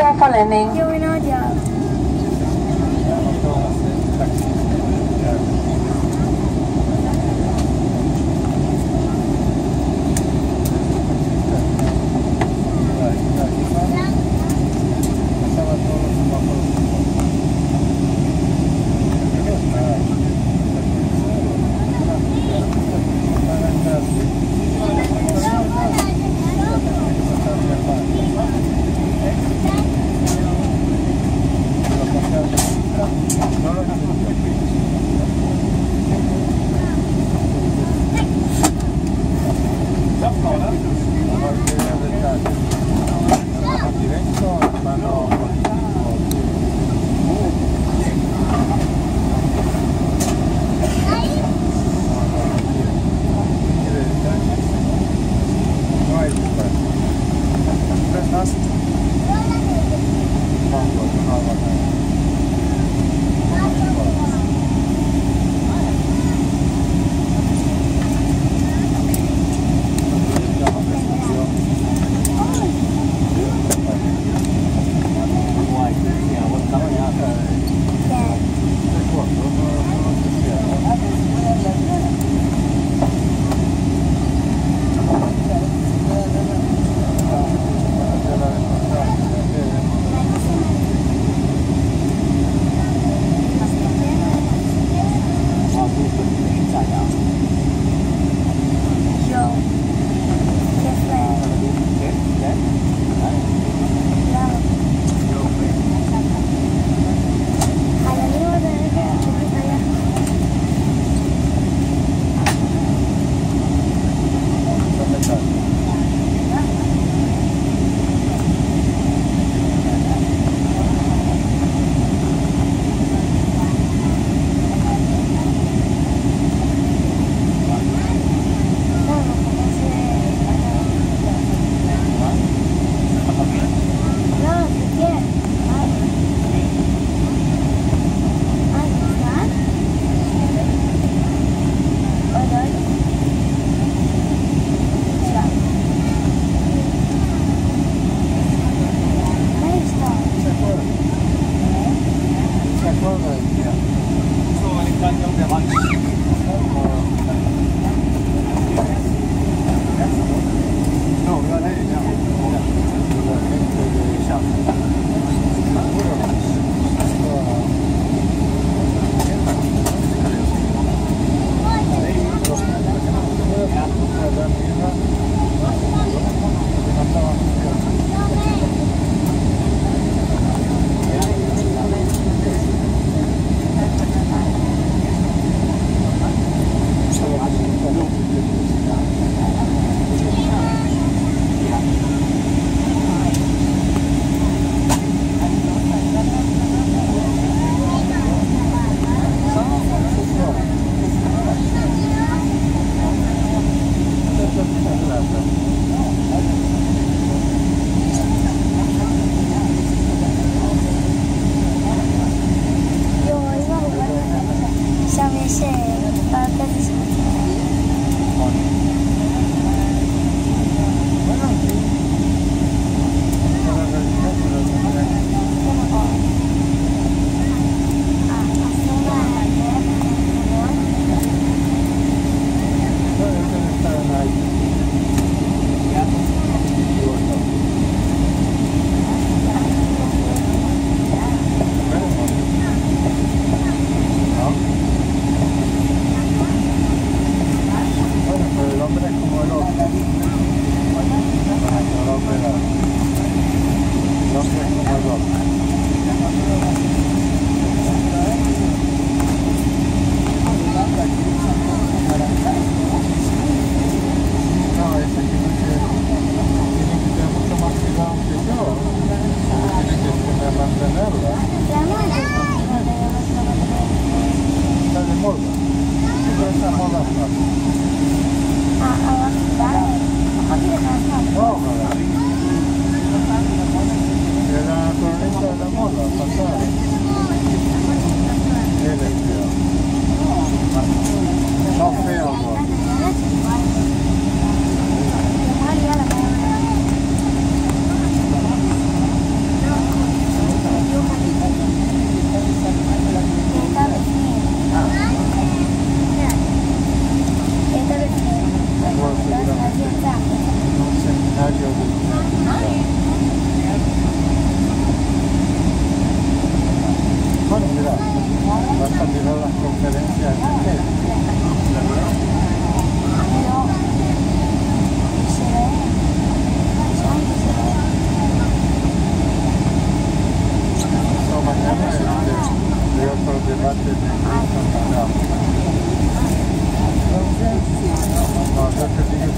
Papa landing. Yo voy allá.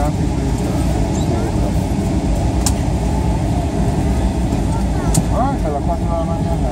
A las 4 de la mañana.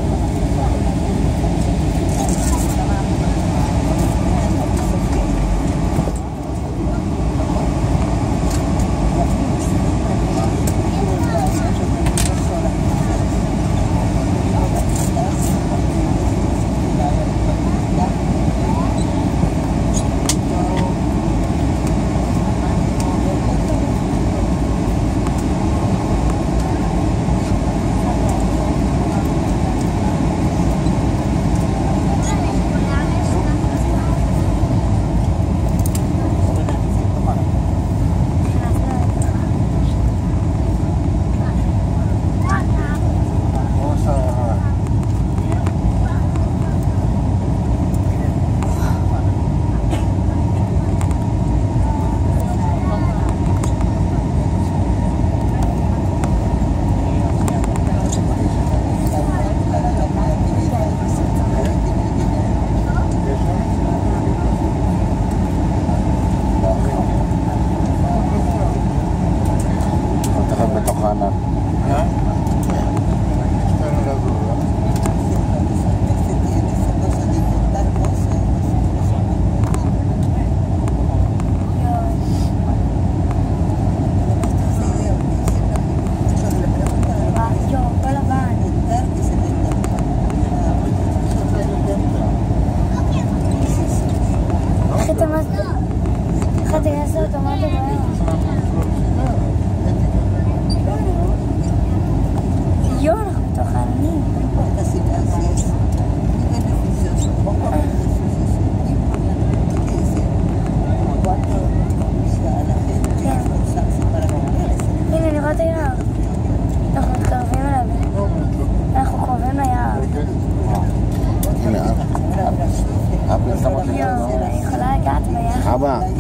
אבא,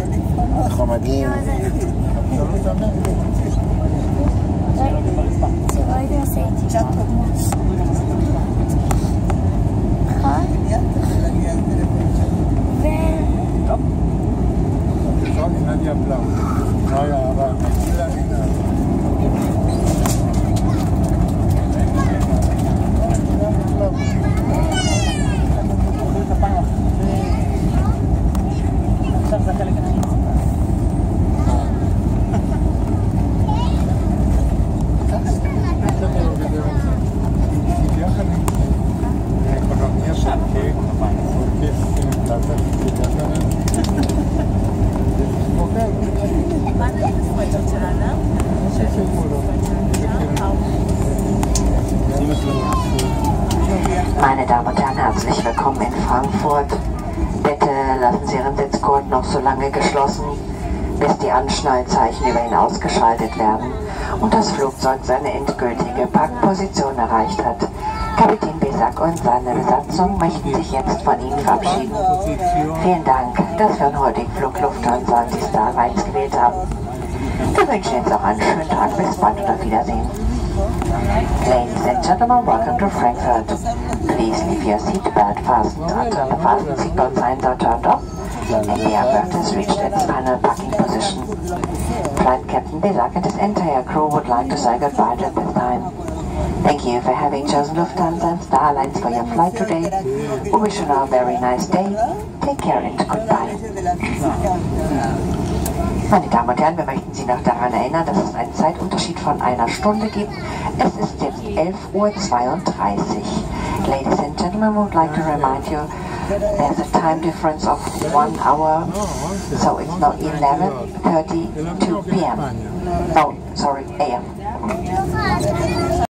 אנחנו מגיעים. Meine Damen und Herren, herzlich willkommen in Frankfurt. Bitte lassen Sie Ihren Sitzgurt noch so lange geschlossen, bis die Anschnallzeichen über ihn ausgeschaltet werden und das Flugzeug seine endgültige Parkposition erreicht hat. Kapitän Besak und seine Besatzung möchten sich jetzt von Ihnen verabschieden. Vielen Dank, dass wir den heutigen Flug Lufthansa und die Star Alliance gewählt haben. Wir wünschen jetzt auch einen schönen Tag. Bis bald und auf Wiedersehen. Ladies and gentlemen, welcome to Frankfurt. Please leave your seatbelt fastened until the fasten seatbelt signs are turned off and the aircraft has reached its final parking position. Flight Captain Besak and his entire crew would like to say goodbye at this time. Thank you for having chosen Lufthansa and Star Alliance for your flight today. We wish you now a very nice day. Take care and goodbye. Meine Damen und Herren, wir möchten Sie noch daran erinnern, dass es einen Zeitunterschied von einer Stunde gibt. Es ist jetzt 11:32 Uhr. Ladies and gentlemen, we would like to remind you there's a time difference of 1 hour, so it's now 11:32 p.m. No, sorry, a.m.